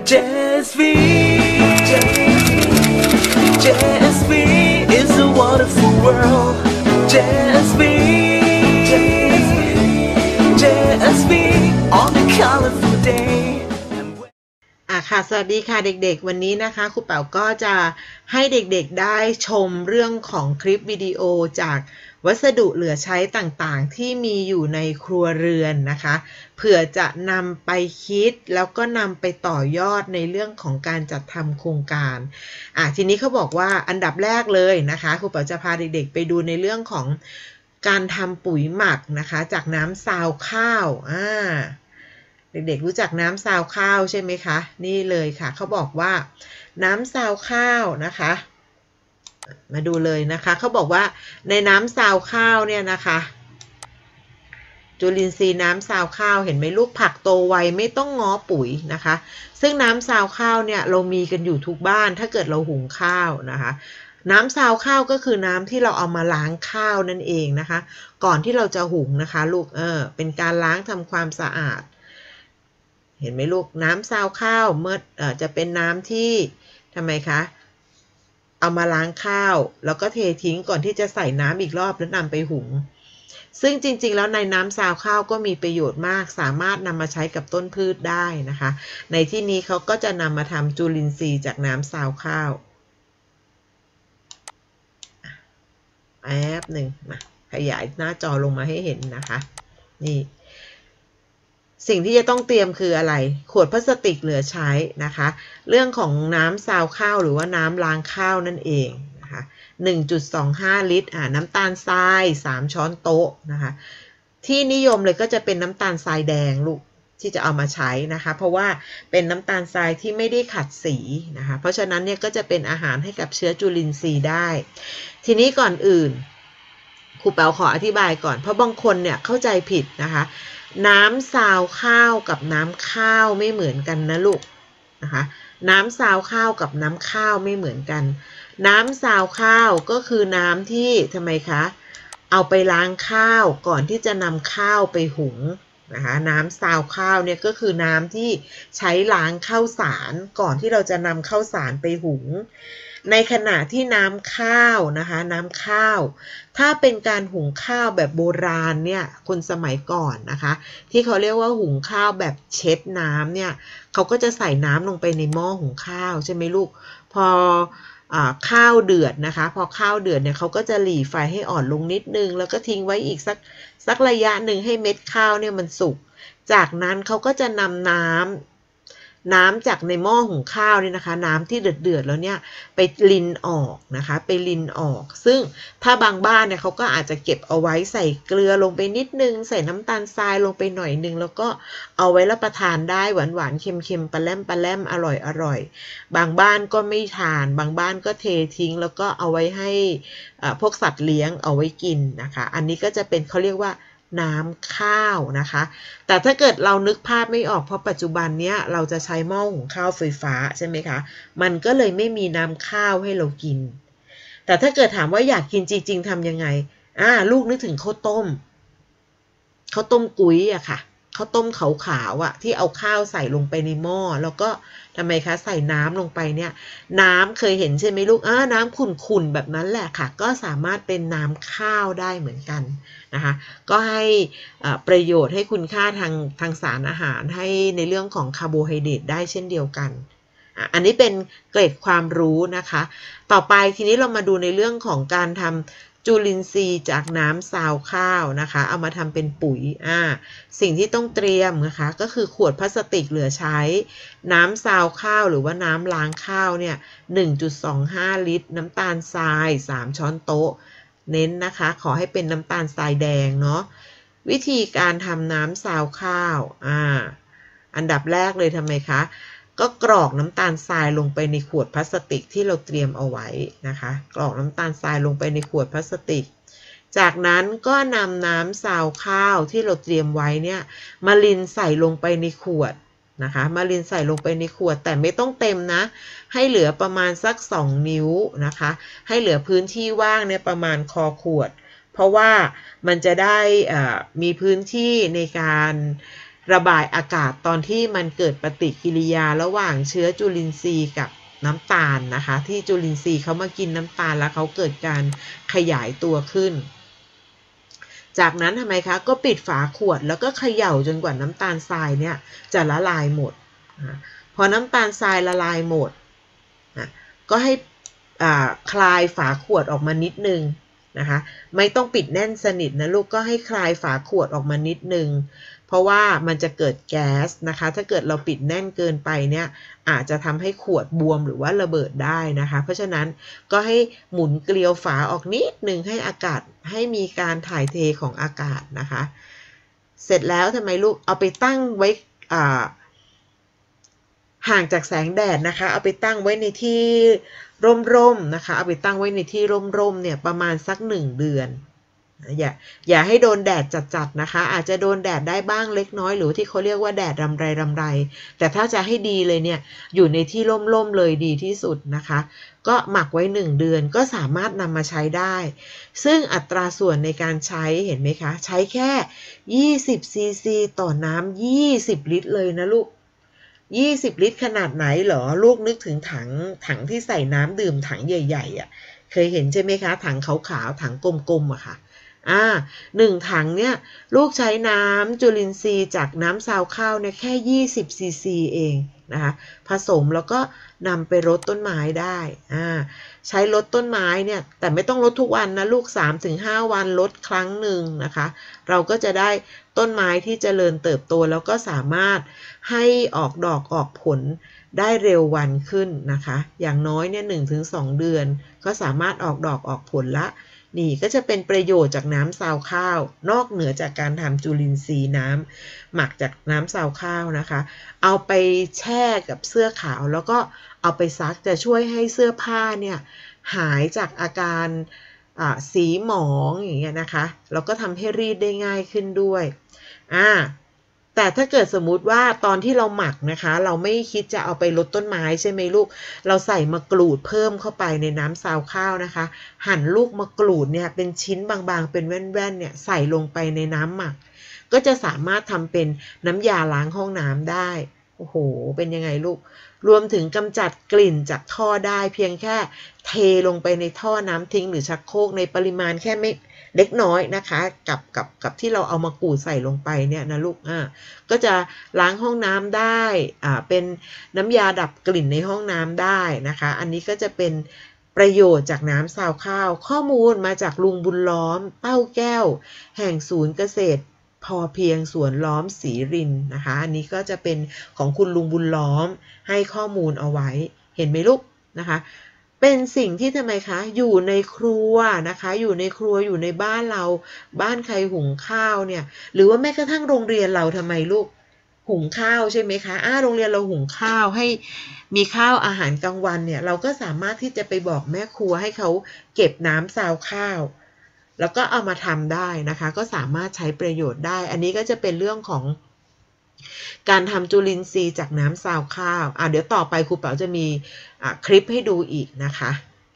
JSV JSV is a wonderful world. JSV JSV on a colorful day. ค่ะสวัสดีค่ะเด็กๆวันนี้นะคะครูเป๋าก็จะให้เด็กๆได้ชมเรื่องของคลิปวิดีโอจากวัสดุเหลือใช้ต่างๆที่มีอยู่ในครัวเรือนนะคะเผื่อจะนำไปคิดแล้วก็นำไปต่อยอดในเรื่องของการจัดทำโครงการทีนี้เขาบอกว่าอันดับแรกเลยนะคะครูเป๋าจะพาเด็กๆไปดูในเรื่องของการทำปุ๋ยหมักนะคะจากน้ำซาวข้าวเด็กๆรู้จักน้ำซาวข้าวใช่ไหมคะนี่เลยค่ะเขาบอกว่าน้ำซาวข้าวนะคะมาดูเลยนะคะเขาบอกว่าในน้ำซาวข้าวเนี่ยนะคะจุลินทรีย์น้ำซาวข้าวเห็นไหมลูกผักโตไวไม่ต้องง้อปุ๋ยนะคะซึ่งน้ำซาวข้าวเนี่ยเรามีกันอยู่ทุกบ้านถ้าเกิดเราหุงข้าวนะคะน้ำซาวข้าวก็คือน้ำที่เราเอามาล้างข้าวนั่นเองนะคะก่อนที่เราจะหุงนะคะลูกเป็นการล้างทำความสะอาดเห็นไหมลูกน้ำซาวข้าวเมื่อจะเป็นน้ำที่ทำไมคะเอามาล้างข้าวแล้วก็เททิ้งก่อนที่จะใส่น้ำอีกรอบแล้วนำไปหุงซึ่งจริงๆแล้วในน้ำซาวข้าวก็มีประโยชน์มากสามารถนำมาใช้กับต้นพืชได้นะคะในที่นี้เขาก็จะนำมาทำจุลินทรีย์จากน้ำซาวข้าวแป๊บหนึ่งมาขยายหน้าจอลงมาให้เห็นนะคะนี่สิ่งที่จะต้องเตรียมคืออะไรขวดพลาสติกเหลือใช้นะคะเรื่องของน้ำซาวข้าวหรือว่าน้ำล้างข้าวนั่นเองนะคะ 1.25 ลิตรน้ำตาลทราย3ช้อนโต๊ะนะคะที่นิยมเลยก็จะเป็นน้ำตาลทรายแดงลูกที่จะเอามาใช้นะคะเพราะว่าเป็นน้ำตาลทรายที่ไม่ได้ขัดสีนะคะเพราะฉะนั้นเนี่ยก็จะเป็นอาหารให้กับเชื้อจุลินทรีย์ได้ทีนี้ก่อนอื่นครูเป๋าขออธิบายก่อนเพราะบางคนเนี่ยเข้าใจผิดนะคะน้ำซาวข้าวกับน้ำข้าวไม่เหมือนกันนะลูกนะคะน้ำซาวข้าวกับน้ำข้าวไม่เหมือนกันน้ำซาวข้าวก็คือน้ำที่ทำไมคะเอาไปล้างข้าวก่อนที่จะนำข้าวไปหุงนะคะน้ำซาวข้าวเนี่ยก็คือน้ำที่ใช้ล้างข้าวสารก่อนที่เราจะนำข้าวสารไปหุงในขณะที่น้ำข้าวนะคะน้ำข้าวถ้าเป็นการหุงข้าวแบบโบราณเนี่ยคนสมัยก่อนนะคะที่เขาเรียกว่าหุงข้าวแบบเช็ดน้ำเนี่ยเขาก็จะใส่น้ำลงไปในหม้อหุงข้าวใช่ไหมลูกพอข้าวเดือดนะคะพอข้าวเดือดเนี่ยเขาก็จะหรี่ไฟให้อ่อนลงนิดนึงแล้วก็ทิ้งไว้อีกสักระยะหนึ่งให้เม็ดข้าวเนี่ยมันสุกจากนั้นเขาก็จะนำน้ำจากในหม้อหุงข้าวเนี่ยนะคะน้ำที่เดือดแล้วเนี่ยไปลินออกนะคะไปลินออกซึ่งถ้าบางบ้านเนี่ยเขาก็อาจจะเก็บเอาไว้ใส่เกลือลงไปนิดนึงใส่น้ำตาลทรายลงไปหน่อยนึงแล้วก็เอาไว้รับประทานได้หวานๆเค็มๆปลาแรมอร่อยบางบ้านก็ไม่ทานบางบ้านก็เททิ้งแล้วก็เอาไว้ให้พวกสัตว์เลี้ยงเอาไว้กินนะคะอันนี้ก็จะเป็นเขาเรียกว่าน้ำข้าวนะคะแต่ถ้าเกิดเรานึกภาพไม่ออกเพราะปัจจุบันเนี้ยเราจะใช้หม้อหุงข้าวไฟฟ้าใช่ไหมคะมันก็เลยไม่มีน้ำข้าวให้เรากินแต่ถ้าเกิดถามว่าอยากกินจริงๆทำยังไงลูกนึกถึงข้าวต้มกุ้ยอะค่ะข้าวต้มขาวๆที่เอาข้าวใส่ลงไปในหม้อแล้วก็ทำไมคะใส่น้ำลงไปเนี่ยน้ำเคยเห็นใช่ไหมลูกน้ำขุ่นๆแบบนั้นแหละค่ะก็สามารถเป็นน้ำข้าวได้เหมือนกันนะคะก็ให้ประโยชน์ให้คุณค่าทางสารอาหารให้ในเรื่องของคาร์โบไฮเดรตได้เช่นเดียวกันอันนี้เป็นเกร็ดความรู้นะคะต่อไปทีนี้เรามาดูในเรื่องของการทำจุลินทรีย์จากน้ำซาวข้าวนะคะเอามาทำเป็นปุ๋ยสิ่งที่ต้องเตรียมนะคะก็คือขวดพลาสติกเหลือใช้น้ำซาวข้าวหรือว่าน้ำล้างข้าวเนี่ย 1.25 ลิตรน้ำตาลทราย3ช้อนโต๊ะเน้นนะคะขอให้เป็นน้ำตาลทรายแดงเนาะวิธีการทำน้ำซาวข้าวอันดับแรกเลยทำไมคะก็กรอกน้ำตาลทรายลงไปในขวดพลาสติกที่เราเตรียมเอาไว้นะคะกรอกน้ำตาลทรายลงไปในขวดพลาสติกจากนั้นก็นำน้ำซาวข้าวที่เราเตรียมไว้เนี่ยมาลินใส่ลงไปในขวดนะคะมาลินใส่ลงไปในขวดแต่ไม่ต้องเต็มนะให้เหลือประมาณสัก2 นิ้วนะคะให้เหลือพื้นที่ว่างเนี่ยประมาณคอขวดเพราะว่ามันจะได้มีพื้นที่ในการระบายอากาศตอนที่มันเกิดปฏิกิริยาระหว่างเชื้อจุลินทรีย์กับน้ำตาลนะคะที่จุลินทรีย์เขามากินน้ำตาลแล้วเขาเกิดการขยายตัวขึ้นจากนั้นทำไมคะก็ปิดฝาขวดแล้วก็เขย่าจนกว่าน้ำตาลทรายเนี่ยจะละลายหมดพอน้ำตาลทรายละลายหมดก็ให้คลายฝาขวดออกมานิดนึงนะคะไม่ต้องปิดแน่นสนิทนะลูกก็ให้คลายฝาขวดออกมานิดนึงเพราะว่ามันจะเกิดแก๊สนะคะถ้าเกิดเราปิดแน่นเกินไปเนี่ยอาจจะทำให้ขวดบวมหรือว่าระเบิดได้นะคะเพราะฉะนั้นก็ให้หมุนเกลียวฝาออกนิดนึงให้อากาศให้มีการถ่ายเทของอากาศนะคะเสร็จแล้วทำไมลูกเอาไปตั้งไว้ห่างจากแสงแดดนะคะเอาไปตั้งไว้ในที่ร่มๆนะคะเอาไปตั้งไว้ในที่ร่มๆเนี่ยประมาณสัก1 เดือนอย่าให้โดนแดดจัดๆนะคะอาจจะโดนแดดได้บ้างเล็กน้อยหรือที่เขาเรียกว่าแดดรำไรแต่ถ้าจะให้ดีเลยเนี่ยอยู่ในที่ร่มๆเลยดีที่สุดนะคะก็หมักไว้1 เดือนก็สามารถนำมาใช้ได้ซึ่งอัตราส่วนในการใช้เห็นไหมคะใช้แค่20 ซีซีต่อน้ำ20 ลิตรเลยนะลูก20 ลิตรขนาดไหนเหรอลูกนึกถึงถังที่ใส่น้ำดื่มถังใหญ่ๆอ่ะเคยเห็นใช่ไหมคะถังขาวๆถังกลมๆอะค่ะ1 ถังเนี่ยลูกใช้น้ำจุลินทรีย์จากน้ำซาวข้าวเนี่ยแค่20 ซีซีเองนะคะผสมแล้วก็นำไปรดต้นไม้ได้ใช้รดต้นไม้เนี่ยแต่ไม่ต้องรดทุกวันนะลูก 3-5 วันรดครั้งหนึ่งนะคะเราก็จะได้ต้นไม้ที่เจริญเติบโตแล้วก็สามารถให้ออกดอกออกผลได้เร็ววันขึ้นนะคะอย่างน้อยเนี่ย 1-2 เดือนก็สามารถออกดอกออกผลละนี่ก็จะเป็นประโยชน์จากน้ำซาวข้าวนอกเหนือจากการทำจุลินทรีย์น้ำหมักจากน้ำซาวข้าวนะคะเอาไปแช่กับเสื้อขาวแล้วก็เอาไปซักจะช่วยให้เสื้อผ้าเนี่ยหายจากอาการสีหมองอย่างเงี้ยนะคะแล้วก็ทำให้รีดได้ง่ายขึ้นด้วยแต่ถ้าเกิดสมมุติว่าตอนที่เราหมักนะคะเราไม่คิดจะเอาไปรดต้นไม้ใช่ไหมลูกเราใส่มะกรูดเพิ่มเข้าไปในน้ำซาวข้าวนะคะหั่นลูกมะกรูดเนี่ยเป็นชิ้นบางๆเป็นแว่นๆเนี่ยใส่ลงไปในน้ำหมักก็จะสามารถทำเป็นน้ำยาล้างห้องน้ำได้โอ้โหเป็นยังไงลูกรวมถึงกำจัดกลิ่นจากท่อได้เพียงแค่เทลงไปในท่อน้ำทิ้งหรือชักโครกในปริมาณแค่ไม่เล็กน้อยนะคะกับที่เราเอามากรูดใส่ลงไปเนี่ยนะลูกก็จะล้างห้องน้ำได้เป็นน้ำยาดับกลิ่นในห้องน้ำได้นะคะอันนี้ก็จะเป็นประโยชน์จากน้ำซาวข้าวข้อมูลมาจากลุงบุญล้อมเต้าแก้วแห่งศูนย์เกษตรพอเพียงสวนล้อมศรีรินนะคะอันนี้ก็จะเป็นของคุณลุงบุญล้อมให้ข้อมูลเอาไว้เห็นไหมลูกนะคะเป็นสิ่งที่ทำไมคะอยู่ในครัวนะคะอยู่ในครัวอยู่ในบ้านเราบ้านใครหุงข้าวเนี่ยหรือว่าแม้กระทั่งโรงเรียนเราทำไมลูกหุงข้าวใช่ไหมคะโรงเรียนเราหุงข้าวให้มีข้าวอาหารกลางวันเนี่ยเราก็สามารถที่จะไปบอกแม่ครัวให้เขาเก็บน้ำซาวข้าวแล้วก็เอามาทำได้นะคะก็สามารถใช้ประโยชน์ได้อันนี้ก็จะเป็นเรื่องของการทำจุลินทรีย์จากน้ำซาวข้าวเดี๋ยวต่อไปครูเป๋าจะมีคลิปให้ดูอีกนะคะ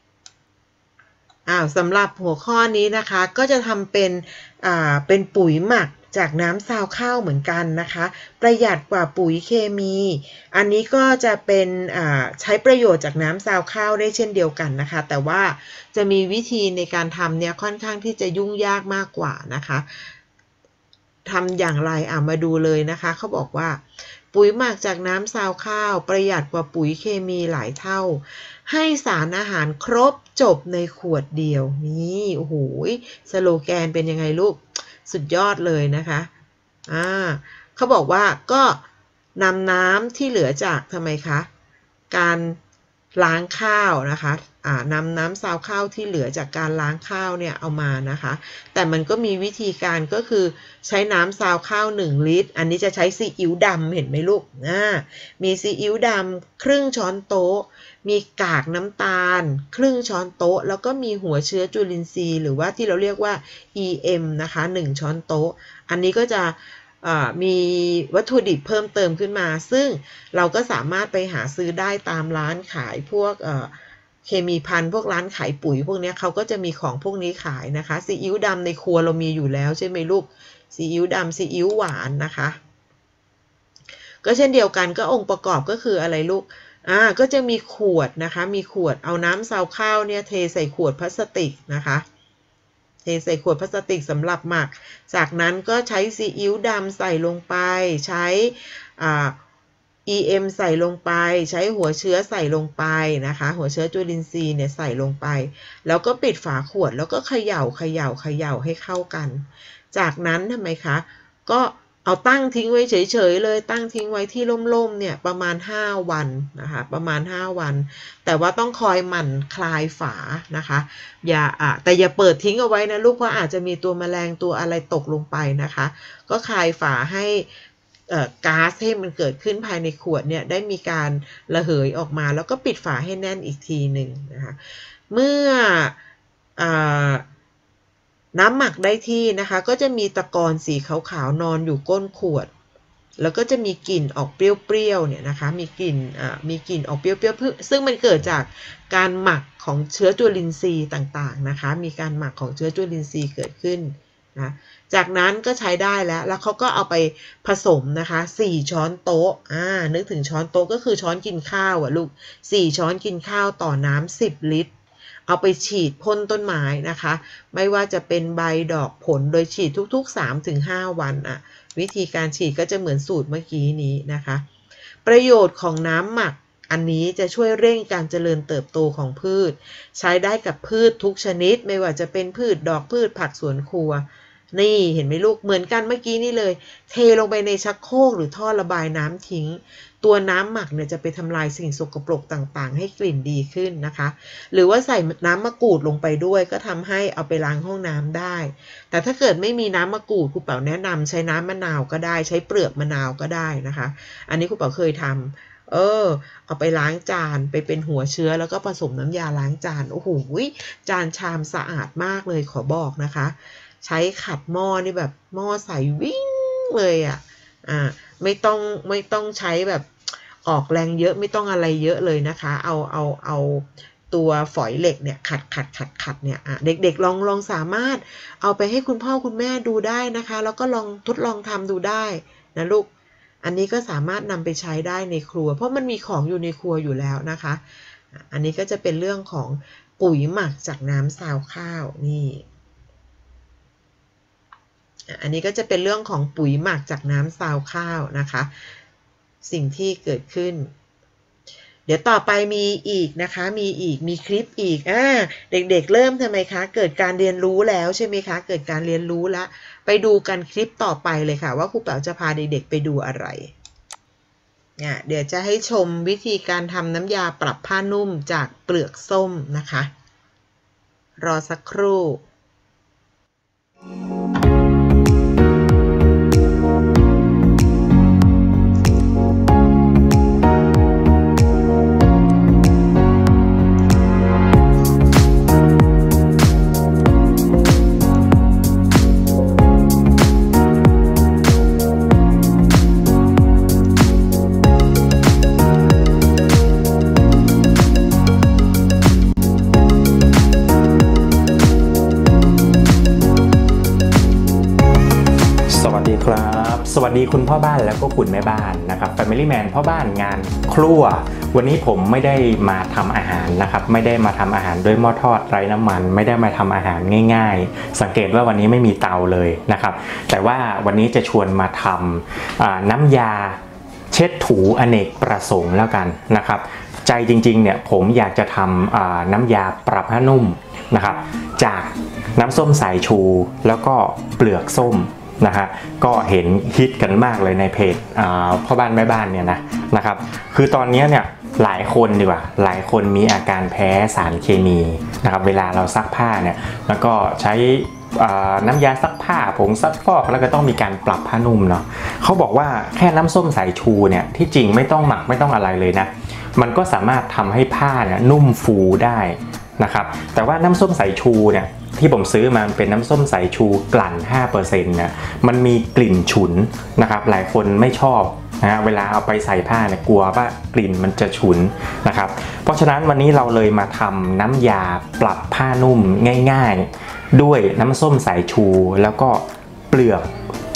สำหรับหัวข้อนี้นะคะก็จะทำเป็นปุ๋ยหมักจากน้ำซาวข้าวเหมือนกันนะคะประหยัดกว่าปุ๋ยเคมีอันนี้ก็จะเป็นใช้ประโยชน์จากน้ำซาวข้าวได้เช่นเดียวกันนะคะแต่ว่าจะมีวิธีในการทำเนี่ยค่อนข้างที่จะยุ่งยากมากกว่านะคะทำอย่างไรมาดูเลยนะคะเขาบอกว่าปุ๋ยหมักจากน้ำซาวข้าวประหยัดกว่าปุ๋ยเคมีหลายเท่าให้สารอาหารครบจบในขวดเดียวนี่โอ้โหสโลแกนเป็นยังไงลูกสุดยอดเลยนะคะเขาบอกว่าก็นำน้ำที่เหลือจากทำไมคะการล้างข้าวนะคะนำน้ำซาวข้าวที่เหลือจากการล้างข้าวเนี่ยเอามานะคะแต่มันก็มีวิธีการก็คือใช้น้ำซาวข้าว1 ลิตรอันนี้จะใช้ซีอิ๊วดำเห็นไหมลูกมีซีอิ๊วดำครึ่งช้อนโต๊ะมีกากน้ำตาลครึ่งช้อนโต๊ะแล้วก็มีหัวเชื้อจุลินทรีย์หรือว่าที่เราเรียกว่า EM นะคะ1 ช้อนโต๊ะอันนี้ก็จะมีวัตถุดิบเพิ่มเติมขึ้นมาซึ่งเราก็สามารถไปหาซื้อได้ตามร้านขายพวกเคมีภัณฑ์พวกร้านขายปุ๋ยพวกนี้เขาก็จะมีของพวกนี้ขายนะคะซีอิ๊วดำในครัวเรามีอยู่แล้วใช่ไหมลูกซีอิ๊วดำซีอิ๊วหวานนะคะก็เช่นเดียวกันก็องค์ประกอบก็คืออะไรลูกก็จะมีขวดนะคะมีขวดเอาน้ำซาวข้าวเนี่ยเทใส่ขวดพลาสติกนะคะเทใส่ขวดพลาสติกสำหรับหมักจากนั้นก็ใช้ซีอิ๊วดำใส่ลงไปใช้EM ใส่ลงไปใช้หัวเชื้อใส่ลงไปนะคะหัวเชื้อจุลินทรีย์เนี่ยใส่ลงไปแล้วก็ปิดฝาขวดแล้วก็เขย่าให้เข้ากันจากนั้นทำไมคะก็เอาตั้งทิ้งไว้เฉยๆเลยตั้งทิ้งไว้ที่ร่มๆเนี่ยประมาณ5วันนะคะประมาณ5วันแต่ว่าต้องคอยหมั่นคลายฝานะคะแต่อย่าเปิดทิ้งเอาไว้นะลูกเพราะอาจจะมีตัวแมลงตัวอะไรตกลงไปนะคะก็คลายฝาให้ก๊าซให้มันเกิดขึ้นภายในขวดเนี่ยได้มีการระเหยออกมาแล้วก็ปิดฝาให้แน่นอีกทีหนึ่งนะคะเมื่อน้ำหมักได้ที่นะคะก็จะมีตะกอนสีขาวๆนอนอยู่ก้นขวดแล้วก็จะมีกลิ่นออกเปรี้ยวๆเนี่ยนะคะมีกลิ่นออกเปรี้ยวๆซึ่งมันเกิดจากการหมักของเชื้อจุลินทรีย์ต่างๆนะคะมีการหมักของเชื้อจุลินทรีย์เกิดขึ้นนะจากนั้นก็ใช้ได้แล้วเขาก็เอาไปผสมนะคะ4ช้อนโต๊ะนึกถึงช้อนโต๊ะก็คือช้อนกินข้าวลูก4ช้อนกินข้าวต่อน้ำ10 ลิตรเอาไปฉีดพ่นต้นไม้นะคะไม่ว่าจะเป็นใบดอกผลโดยฉีดทุกๆ 3-5 วันวิธีการฉีดก็จะเหมือนสูตรเมื่อกี้นี้นะคะประโยชน์ของน้ำหมักอันนี้จะช่วยเร่งการเจริญเติบโตของพืชใช้ได้กับพืชทุกชนิดไม่ว่าจะเป็นพืชดอกพืชผักสวนครัวนี่เห็นไหมลูกเหมือนกันเมื่อกี้นี่เลยเทลงไปในชักโครกหรือท่อระบายน้ำทิ้งตัวน้ำหมักเนี่ยจะไปทำลายสิ่งสกปรกต่างๆให้กลิ่นดีขึ้นนะคะหรือว่าใส่น้ำมะกรูดลงไปด้วยก็ทำให้เอาไปล้างห้องน้ำได้แต่ถ้าเกิดไม่มีน้ำมะกรูดครูเป๋าแนะนำใช้น้ำมะนาวก็ได้ใช้เปลือกมะนาวก็ได้นะคะอันนี้ครูเป๋าเคยทำเอาไปล้างจานไปเป็นหัวเชื้อแล้วก็ผสมน้ำยาล้างจานโอ้โหจานชามสะอาดมากเลยขอบอกนะคะใช้ขัดหม้อนี่แบบหม้อใสวิ่งเลยไม่ต้องใช้แบบออกแรงเยอะไม่ต้องอะไรเยอะเลยนะคะเอาตัวฝอยเหล็กเนี่ยขัดเนี่ยเด็กๆลองสามารถเอาไปให้คุณพ่อคุณแม่ดูได้นะคะแล้วก็ลองทดลองทำดูได้นะลูกอันนี้ก็สามารถนำไปใช้ได้ในครัวเพราะมันมีของอยู่ในครัวอยู่แล้วนะคะอันนี้ก็จะเป็นเรื่องของปุ๋ยหมักจากน้ำซาวข้าวนี่อันนี้ก็จะเป็นเรื่องของปุ๋ยหมักจากน้ำซาวข้าวนะคะสิ่งที่เกิดขึ้นเดี๋ยวต่อไปมีอีกนะคะมีคลิปอีกเด็กๆเริ่มทำไมคะเกิดการเรียนรู้แล้วใช่ไหมคะเกิดการเรียนรู้แล้วไปดูกันคลิปต่อไปเลยค่ะว่าครูเป๋าจะพาเด็กๆไปดูอะไรเดี๋ยวจะให้ชมวิธีการทำน้ำยาปรับผ้านุ่มจากเปลือกส้มนะคะรอสักครู่สวัสดีคุณพ่อบ้านแล้วก็คุณแม่บ้านนะครับ Family Man พ่อบ้านงานครัววันนี้ผมไม่ได้มาทำอาหารนะครับไม่ได้มาทำอาหารด้วยหม้อทอดไร้น้ำมันไม่ได้มาทำอาหารง่ายๆสังเกตว่าวันนี้ไม่มีเตาเลยนะครับแต่ว่าวันนี้จะชวนมาทำน้ำยาเช็ดถูอเนกประสงค์แล้วกันนะครับใจจริงๆเนี่ยผมอยากจะทำน้ำยาปรับผ้านุ่มนะครับจากน้ำส้มสายชูแล้วก็เปลือกส้มนะฮะก็เห็นฮิตกันมากเลยในเพจพ่อบ้านแม่บ้านเนี่ยนะครับคือตอนนี้เนี่ยหลายคนดีกว่าหลายคนมีอาการแพ้สารเคมีนะครับเวลาเราซักผ้าเนี่ยแล้วก็ใช้น้ำยาซักผ้าผงซักฟอกแล้วก็ต้องมีการปรับผ้านุ่มเนาะเขาบอกว่าแค่น้ำส้มสายชูเนี่ยที่จริงไม่ต้องหมักไม่ต้องอะไรเลยนะมันก็สามารถทำให้ผ้าเนี่ยนุ่มฟูได้นะครับแต่ว่าน้ำส้มสายชูเนี่ยที่ผมซื้อมาเป็นน้ำส้มสายชูกลั่น 5% นะมันมีกลิ่นฉุนนะครับหลายคนไม่ชอบนะเวลาเอาไปใส่ผ้าเนี่ยกลัวว่ากลิ่นมันจะฉุนนะครับเพราะฉะนั้นวันนี้เราเลยมาทำน้ำยาปรับผ้านุ่มง่ายๆด้วยน้ำส้มสายชูแล้วก็เปลือก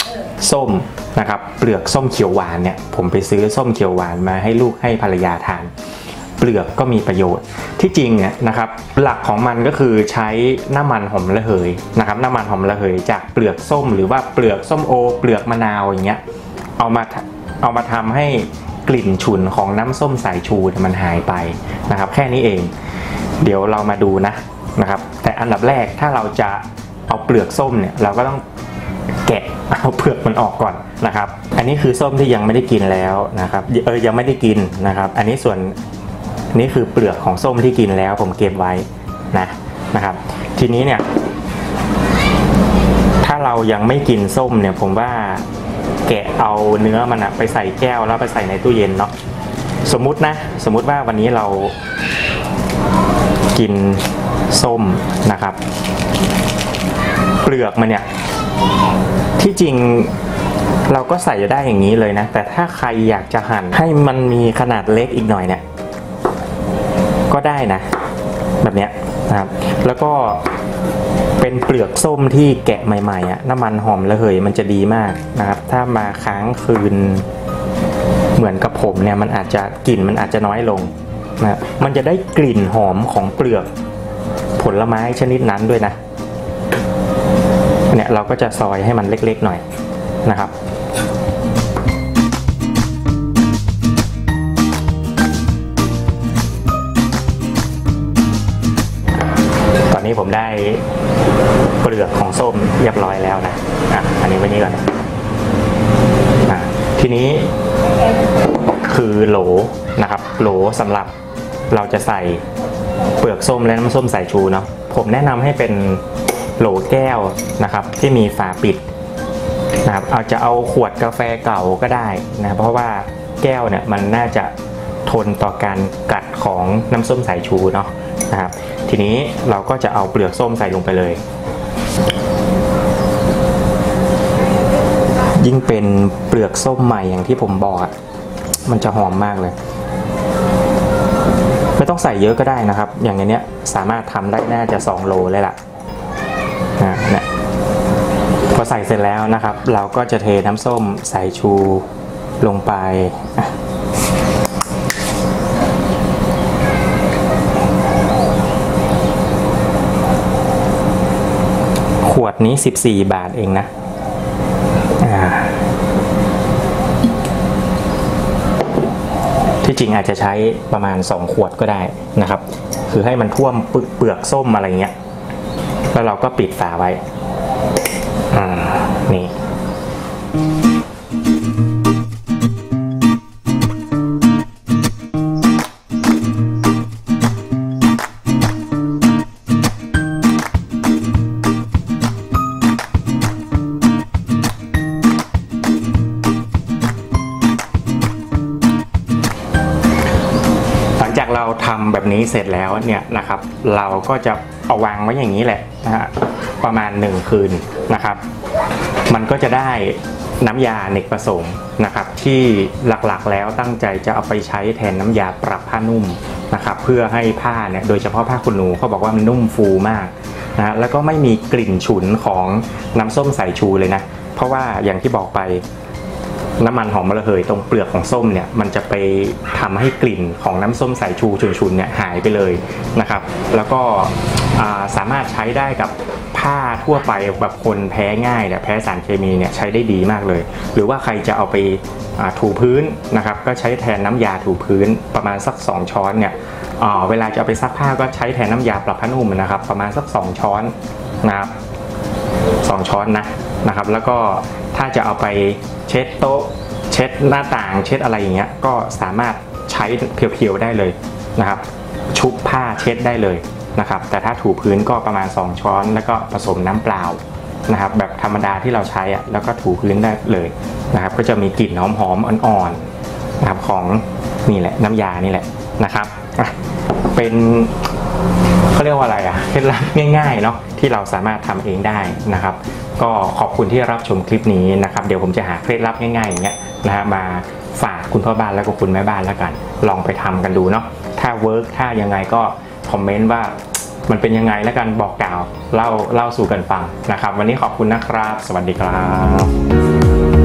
ส้มนะครับเปลือกส้มเขียวหวานเนี่ยผมไปซื้อส้มเขียวหวานมาให้ลูกให้ภรรยาทานเปลือกก็มีประโยชน์ที่จริงเนี่ยนะครับหลักของมันก็คือใช้น้ำมันหอมระเหยนะครับน้ำมันหอมระเหยจากเปลือกส้มหรือว่าเปลือกส้มโอเปลือกมะนาวอย่างเงี้ยเอามาทำให้กลิ่นฉุนของน้ำส้มสายชูมันหายไปนะครับแค่นี้เองเดี๋ยวเรามาดูนะครับแต่อันดับแรกถ้าเราจะเอาเปลือกส้มเนี่ยเราก็ต้องแกะเอาเปลือกมันออกก่อนนะครับอันนี้คือส้มที่ยังไม่ได้กินแล้วนะครับยังไม่ได้กินนะครับอันนี้ส่วนนี้คือเปลือกของส้มที่กินแล้วผมเก็บไว้นะครับทีนี้เนี่ยถ้าเรายังไม่กินส้มเนี่ยผมว่าแกะเอาเนื้อมันไปใส่แก้วแล้วไปใส่ในตู้เย็นเนาะสมมุติว่าวันนี้เรากินส้มนะครับเปลือกมันเนี่ยที่จริงเราก็ใส่ได้อย่างนี้เลยนะแต่ถ้าใครอยากจะหั่นให้มันมีขนาดเล็กอีกหน่อยเนี่ยก็ได้นะแบบเนี้ยนะครับแล้วก็เป็นเปลือกส้มที่แกะใหม่ๆน้ำมันหอมระเหยมันจะดีมากนะครับถ้ามาค้างคืนเหมือนกับผมเนี่ยมันอาจจะกลิ่นมันอาจจะน้อยลงนะมันจะได้กลิ่นหอมของเปลือกผลไม้ชนิดนั้นด้วยนะเนี่ยเราก็จะซอยให้มันเล็กๆหน่อยนะครับตอนนี้ผมได้เปลือกของส้มเรียบร้อยแล้วนะอันนี้ไว้นี่ก่อนทีนี้คือโหลนะครับโหลสำหรับเราจะใส่เปลือกส้มและน้ำส้มสายชูเนาะผมแนะนำให้เป็นโหลแก้วนะครับที่มีฝาปิดนะครับอาจจะเอาขวดกาแฟเก่าก็ได้นะเพราะว่าแก้วเนี่ยมันน่าจะทนต่อการกัดของน้ำส้มสายชูเนาะนะครับทีนี้เราก็จะเอาเปลือกส้มใส่ลงไปเลยยิ่งเป็นเปลือกส้มใหม่อย่างที่ผมบอกมันจะหอมมากเลยไม่ต้องใส่เยอะก็ได้นะครับอย่างนี้สามารถทำได้น่าจะ2 โลเลยล่ะเนี่ยพอใส่เสร็จแล้วนะครับเราก็จะเทน้ำส้มสายชูลงไปขวดนี้14 บาทเองนะที่จริงอาจจะใช้ประมาณ2 ขวดก็ได้นะครับคือให้มันท่วมเปลือกส้มอะไรเงี้ยแล้วเราก็ปิดฝาไว้นี่ เราทำแบบนี้เสร็จแล้วเนี่ยนะครับเราก็จะเอาวางไว้อย่างนี้แหละนะฮะประมาณ1 คืนนะครับมันก็จะได้น้ำยาอเนกประสงค์นะครับที่หลักๆแล้วตั้งใจจะเอาไปใช้แทนน้ำยาปรับผ้านุ่มนะครับเพื่อให้ผ้าเนี่ยโดยเฉพาะผ้าขนหนูเขาบอกว่ามันนุ่มฟูมากนะแล้วก็ไม่มีกลิ่นฉุนของน้ำส้มสายชูเลยนะเพราะว่าอย่างที่บอกไปน้ำมันหอมระเหยตรงเปลือกของส้มเนี่ยมันจะไปทำให้กลิ่นของน้ำส้มสายชูฉุนๆเนี่ยหายไปเลยนะครับแล้วก็สามารถใช้ได้กับผ้าทั่วไปแบบคนแพ้ง่ายเนี่ยแพ้สารเคมีเนี่ยใช้ได้ดีมากเลยหรือว่าใครจะเอาไปถูพื้นนะครับก็ใช้แทนน้ำยาถูพื้นประมาณสัก2 ช้อนเนี่ยเวลาจะเอาไปซักผ้าก็ใช้แทนน้ำยาปรับผ้านุ่มนะครับประมาณสัก2 ช้อนนะครับ2 ช้อนนะครับแล้วก็ถ้าจะเอาไปเช็ดโต๊ะเช็ดหน้าต่างเช็ดอะไรอย่างเงี้ยก็สามารถใช้เพียวๆได้เลยนะครับชุบผ้าเช็ดได้เลยนะครับแต่ถ้าถูพื้นก็ประมาณ2 ช้อนแล้วก็ผสมน้ำเปล่านะครับแบบธรรมดาที่เราใช้แล้วก็ถูพื้นได้เลยนะครับก็จะมีกลิ่นหอมๆอ่อนๆนะครับของนี่แหละน้ำยานี่แหละนะครับเป็นเขาเรียกว่าอะไรเคล็ดลับง่ายๆเนาะที่เราสามารถทำเองได้นะครับก็ขอบคุณที่รับชมคลิปนี้นะครับเดี๋ยวผมจะหาเคล็ดลับง่ายๆอย่างเงี้ยนะฮะมาฝากคุณพ่อบ้านแล้วก็คุณแม่บ้านแล้วกันลองไปทำกันดูเนาะถ้าเวิร์กถ้ายังไงก็คอมเมนต์ว่ามันเป็นยังไงแล้วกันบอกกล่าวเล่าสู่กันฟังนะครับวันนี้ขอบคุณนะครับสวัสดีครับ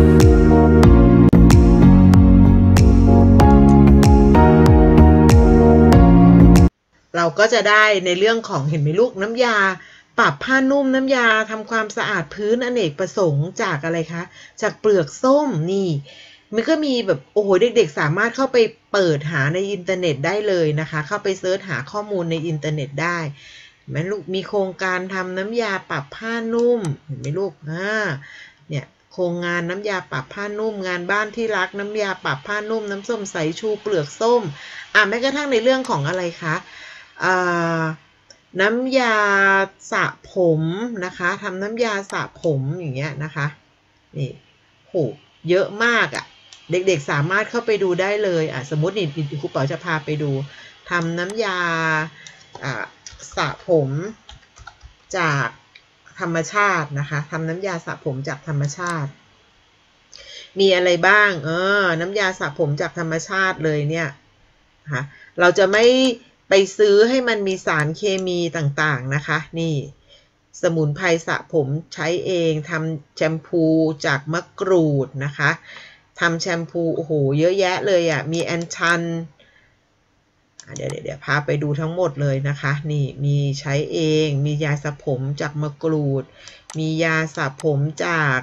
เราก็จะได้ในเรื่องของเห็นไหมลูกน้ำยาปรับผ้านุ่มน้ำยาทำความสะอาดพื้นอเนกประสงค์จากอะไรคะจากเปลือกส้มนี่มันก็มีแบบโอ้โหเด็กๆสามารถเข้าไปเปิดหาในอินเทอร์เน็ตได้เลยนะคะเข้าไปเซิร์ชหาข้อมูลในอินเทอร์เน็ตได้เห็นไหมลูกมีโครงการทำน้ำยาปรับผ้านุ่มเห็นไหมลูกเนี่ยโครงงานน้ำยาปรับผ้านุ่มงานบ้านที่รักน้ำยาปรับผ้านุ่มน้ำส้มสายชูเปลือกส้มแม้กระทั่งในเรื่องของอะไรคะน้ำยาสระผมนะคะทำน้ำยาสระผมอย่างเงี้ยนะคะนี่โหเยอะมากเด็กๆสามารถเข้าไปดูได้เลยสมมตินี่ครูป๋อจะพาไปดูทำน้ำยาสระผมจากธรรมชาตินะคะทำน้ำยาสระผมจากธรรมชาติมีอะไรบ้างน้ำยาสระผมจากธรรมชาติเลยเนี่ยนะคะเราจะไม่ไปซื้อให้มันมีสารเคมีต่างๆนะคะนี่สมุนไพรสระผมใช้เองทำแชมพูจากมะกรูดนะคะทำแชมพูโอ้โหเยอะแยะเลยมีแอนชันเดี๋ยวพาไปดูทั้งหมดเลยนะคะนี่มีใช้เองมียาสระผมจากมะกรูดมียาสระผมจาก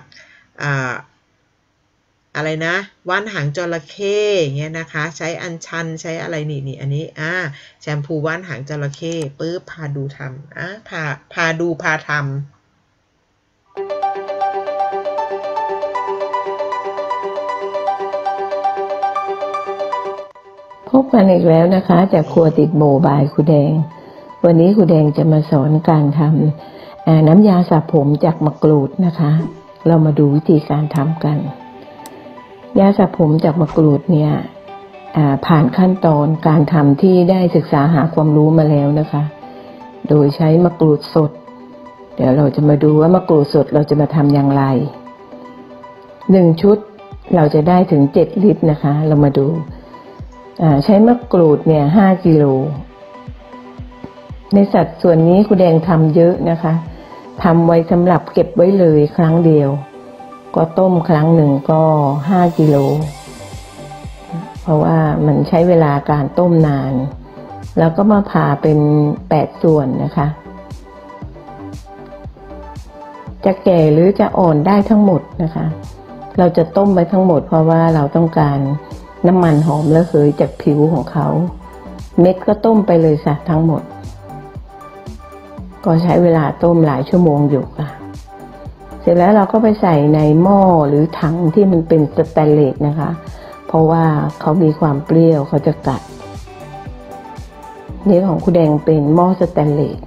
อะไรนะว่านหางจระเข้อย่างเงี้ยนะคะใช้อัญชันใช้อะไรนี่อันนี้แชมพูว่านหางจระเข้ปึ๊บพาดูทำพาดูพาทำพบกันอีกแล้วนะคะจากครัวติดโบบายครูแดงวันนี้ครูแดงจะมาสอนการทำน้ำยาสระผมจากมะกรูดนะคะเรามาดูวิธีการทำกันยาสระผมจากมะกรูดเนี่ยผ่านขั้นตอนการทำที่ได้ศึกษาหาความรู้มาแล้วนะคะโดยใช้มะกรูดสดเดี๋ยวเราจะมาดูว่ามะกรูดสดเราจะมาทำอย่างไร1ชุดเราจะได้ถึง7ลิตรนะคะเรามาดูใช้มะกรูดเนี่ย5กิโลในสัดส่วนนี้ครูแดงทำเยอะนะคะทำไว้สำหรับเก็บไว้เลยครั้งเดียวก็ต้มครั้งหนึ่งก็5กิโลเพราะว่ามันใช้เวลาการต้มนานแล้วก็มาผ่าเป็น8ส่วนนะคะจะแก่หรือจะอ่อนได้ทั้งหมดนะคะเราจะต้มไว้ทั้งหมดเพราะว่าเราต้องการน้ำมันหอมระเหยจากผิวของเขาเม็ดก็ต้มไปเลยซะทั้งหมดก็ใช้เวลาต้มหลายชั่วโมงอยู่ค่ะเสร็จแล้วเราก็ไปใส่ในหม้อหรือถังที่มันเป็นสแตนเลสนะคะเพราะว่าเขามีความเปรี้ยวเขาจะกัดนี่ของครูแดงเป็นหม้อสแตนเลส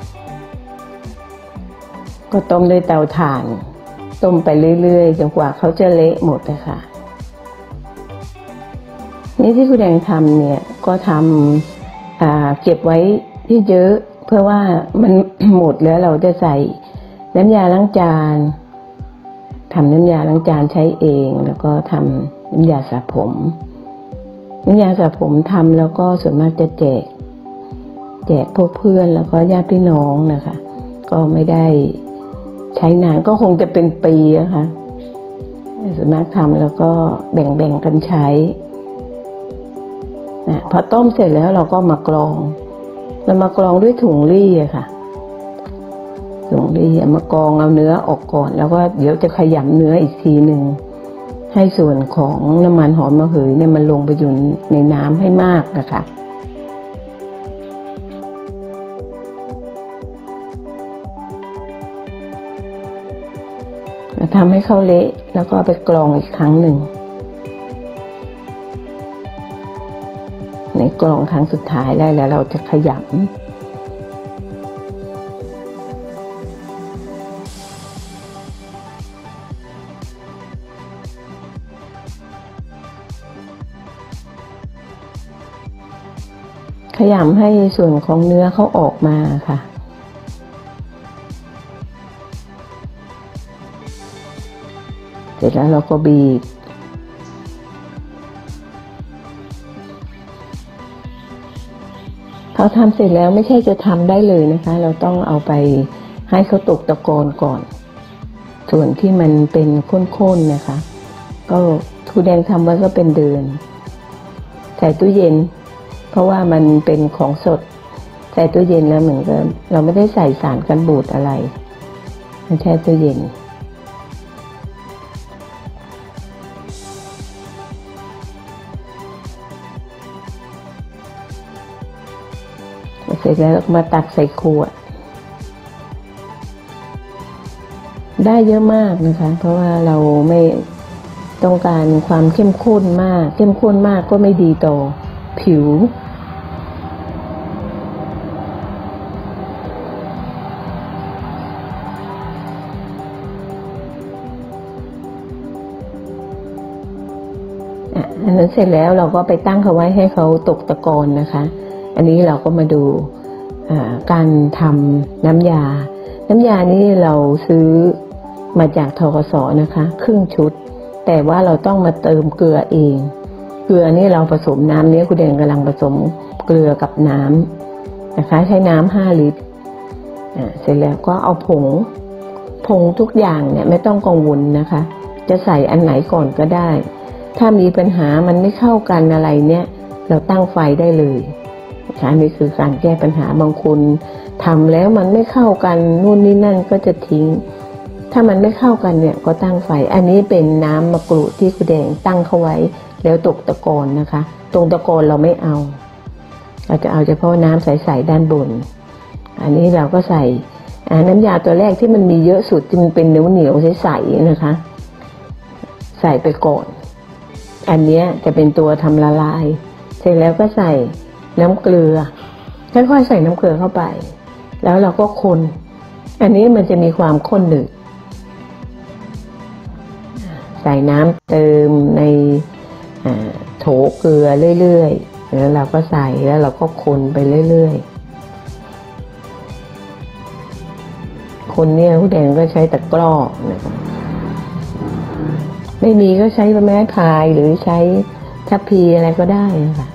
ก็ต้มด้วยเตาถ่านต้มไปเรื่อยๆจนกว่าเขาจะเละหมดเลยค่ะนี่ที่ครูแดงทำเนี่ยก็ทำเก็บไว้ที่เยอะเพื่อว่ามันหมดแล้วเราจะใส่น้ำยาล้างจานทำน้ำยาล้างจานใช้เองแล้วก็ทำน้ำยาสระผมน้ำยาสระผมทำแล้วก็ส่วนมากจะแจกพวกเพื่อนแล้วก็ญาติพี่น้องนะคะก็ไม่ได้ใช้นานก็คงจะเป็นปีนะคะส่วนมากทำแล้วก็แบ่งกันใช้พอต้มเสร็จแล้วเราก็มากรองเรามากรองด้วยถุงรี่ค่ะถุงรี่มากรองเอาเนื้อออกก่อนแล้วก็เดี๋ยวจะขยำเนื้ออีกทีหนึ่งให้ส่วนของน้ำมันหอมระเหยเนี่ยมันลงไปอยู่ในน้ำให้มากนะคะทำให้เขาเละแล้วก็ไปกรองอีกครั้งหนึ่งในกรองครั้งสุดท้ายได้แล้วเราจะขยำให้ส่วนของเนื้อเขาออกมาค่ะเสร็จแล้วเราก็บีบพอทำเสร็จแล้วไม่ใช่จะทำได้เลยนะคะเราต้องเอาไปให้เขาตกตะกอนก่อนส่วนที่มันเป็นข้นๆนะคะก็ครูแดงทำไว้ก็เป็นเดือนใส่ตู้เย็นเพราะว่ามันเป็นของสดใส่ตู้เย็นแล้วเหมือนกับเราไม่ได้ใส่สารกันบูดอะไรมันแช่ตู้เย็นเสร็จแล้วมาตักใส่ขวดได้เยอะมากนะคะเพราะว่าเราไม่ต้องการความเข้มข้นมากเข้มข้นมากก็ไม่ดีต่อผิวอันนั้นเสร็จแล้วเราก็ไปตั้งเขาไว้ให้เขาตกตะกอนนะคะอันนี้เราก็มาดูการทำน้ำยานี้เราซื้อมาจากธกส.นะคะครึ่งชุดแต่ว่าเราต้องมาเติมเกลือเองเกลือนี่เราผสมน้ำนี้คุณแดงกำลังผสมเกลือกับน้ำนะคะใช้น้ำ5 ลิตรเสร็จแล้วก็เอาผงทุกอย่างเนี่ยไม่ต้องกังวลนะคะจะใส่อันไหนก่อนก็ได้ถ้ามีปัญหามันไม่เข้ากันอะไรเนี่ยเราตั้งไฟได้เลยนะคะนี่คือการแก้ปัญหาบางคนทำแล้วมันไม่เข้ากันนู่นนี่นั่นก็จะทิ้งถ้ามันไม่เข้ากันเนี่ยก็ตั้งไฟอันนี้เป็นน้ำมะกรูดที่คุณแดงตั้งเข้าไว้แล้วตกตะกอนนะคะตรงตะกอนเราไม่เอาเราจะเอาเฉพาะน้ำใสๆด้านบนอันนี้เราก็ใส่น้ำยาตัวแรกที่มันมีเยอะสุดที่มันเป็นเหนียวใสๆนะคะใส่ไปก่อนอันนี้จะเป็นตัวทำละลายเสร็จแล้วก็ใส่น้ำเกลือค่อยๆใส่น้ำเกลือเข้าไปแล้วเราก็คนอันนี้มันจะมีความข้นหนืดใส่น้ำเติมในโถเกลือเรื่อยๆแล้วเราก็ใส่แล้วเราก็คนไปเรื่อยๆคนเนี่ยผู้แดงก็ใช้ตะกร้อนะคะไม่มีก็ใช้ไม้พายหรือใช้ทัพพีอะไรก็ได้นะคะ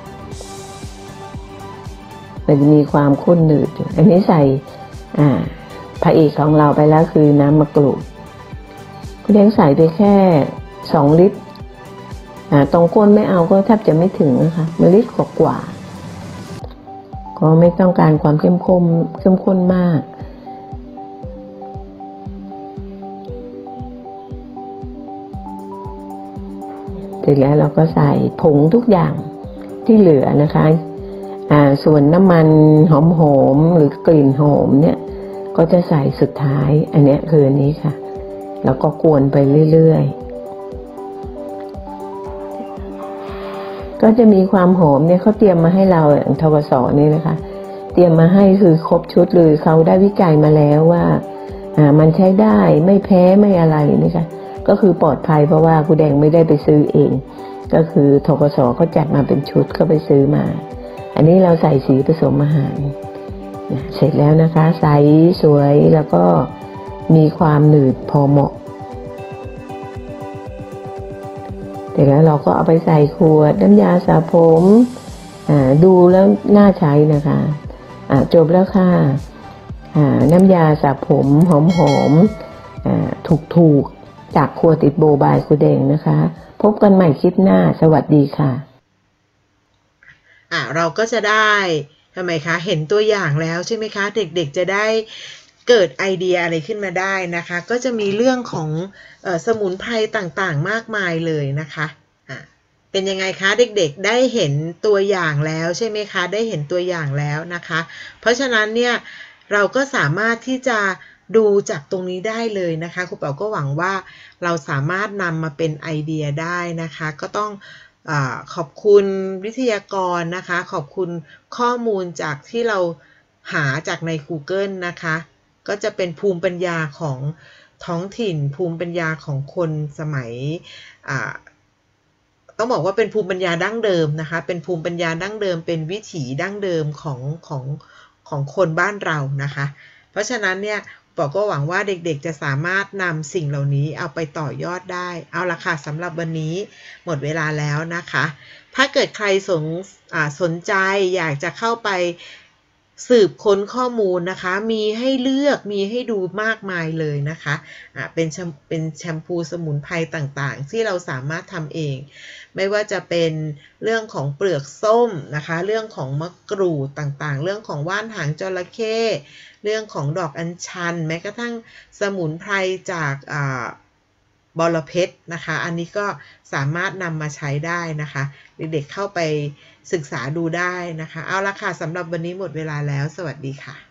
มันจะมีความข้นหนืดอยู่อันนี้ใส่พระเอกของเราไปแล้วคือน้ำมะกรูดคุณแดงใส่ไปแค่2 ลิตรตรงก้นไม่เอาก็แทบจะไม่ถึงนะคะลิตรกว่าก็ไม่ต้องการความเข้มข้นมากเสร็จแล้วเราก็ใส่ผงทุกอย่างที่เหลือนะคะส่วนน้ำมันหอมหรือกลิ่นหอมเนี่ยก็จะใส่สุดท้ายอันนี้คืออันนี้ค่ะแล้วก็กวนไปเรื่อยๆก็จะมีความหอมเนี่ยเขาเตรียมมาให้เราธกส.นี่นะคะเตรียมมาให้คือครบชุดเลยเขาได้วิจัยมาแล้วว่ามันใช้ได้ไม่แพ้ไม่อะไรนะคะก็คือปลอดภัยเพราะว่าคุณแดงไม่ได้ไปซื้อเองก็คือธกส.เขาจัดมาเป็นชุดก็ไปซื้อมาอันนี้เราใส่สีผสมอาหารเสร็จแล้วนะคะใสสวยแล้วก็มีความหนืดพอเหมาะแต่แล้วเราก็เอาไปใส่ขวดน้ำยาสระผมดูแล้วน่าใช้นะคะจบแล้วค่ะน้ำยาสระผมหอมๆถูกจากครัวติดโบบายคุณแดงนะคะพบกันใหม่คลิปหน้าสวัสดีค่ะเราก็จะได้ทำไมคะเห็นตัวอย่างแล้วใช่ไหมคะเด็กๆจะได้เกิดไอเดียอะไรขึ้นมาได้นะคะก็จะมีเรื่องของสมุนไพรต่างๆมากมายเลยนะคะเป็นยังไงคะเด็กๆได้เห็นตัวอย่างแล้วใช่ไหมคะได้เห็นตัวอย่างแล้วนะคะเพราะฉะนั้นเนี่ยเราก็สามารถที่จะดูจากตรงนี้ได้เลยนะคะครูเป๋าก็หวังว่าเราสามารถนำมาเป็นไอเดียได้นะคะก็ต้องขอบคุณวิทยากรนะคะขอบคุณข้อมูลจากที่เราหาจากใน Google นะคะก็จะเป็นภูมิปัญญาของท้องถิ่นภูมิปัญญาของคนสมัยต้องบอกว่าเป็นภูมิปัญญาดั้งเดิมนะคะเป็นภูมิปัญญาดั้งเดิมเป็นวิถีดั้งเดิมของคนบ้านเรานะคะเพราะฉะนั้นเนี่ยป๋อก็หวังว่าเด็กๆจะสามารถนำสิ่งเหล่านี้เอาไปต่อยอดได้เอาละค่ะสำหรับวันนี้หมดเวลาแล้วนะคะถ้าเกิดใครสนใจอยากจะเข้าไปสืบค้นข้อมูลนะคะมีให้เลือกมีให้ดูมากมายเลยนะคะเป็นแชมพูสมุนไพรต่างๆที่เราสามารถทำเองไม่ว่าจะเป็นเรื่องของเปลือกส้มนะคะเรื่องของมะกรูดต่างๆเรื่องของว่านหางจระเข้เรื่องของดอกอัญชันแม้กระทั่งสมุนไพรจากบอระเพ็ดนะคะอันนี้ก็สามารถนำมาใช้ได้นะคะเด็กๆเข้าไปศึกษาดูได้นะคะเอาละค่ะสำหรับวันนี้หมดเวลาแล้วสวัสดีค่ะ